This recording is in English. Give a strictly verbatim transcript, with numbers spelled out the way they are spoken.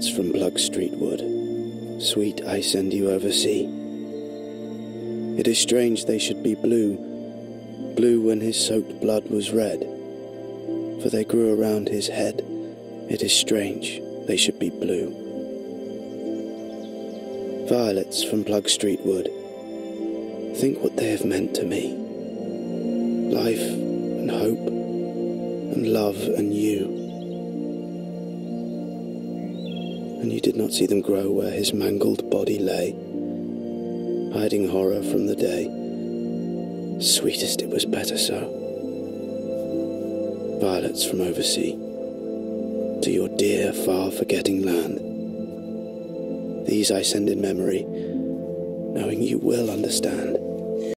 Violets from Plug Street wood, sweet I send you oversea. It is strange they should be blue, blue when his soaked blood was red, for they grew around his head. It is strange they should be blue. Violets from Plug Street wood, think what they have meant to me. Life and hope and love and you. And you did not see them grow where his mangled body lay, hiding horror from the day. Sweetest, it was better so. Violets from oversea, to your dear, far forgetting land. These I send in memory, knowing you will understand.